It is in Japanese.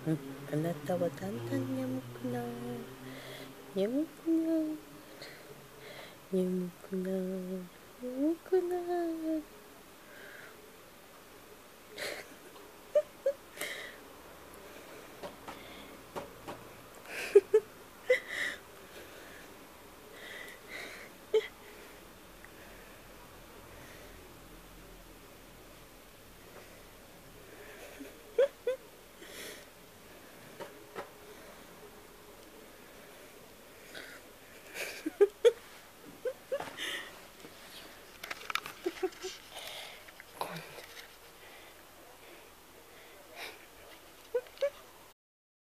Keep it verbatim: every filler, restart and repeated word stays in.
うん、あなたはだんだん眠くなる、眠くなる、眠くなる、眠くなる。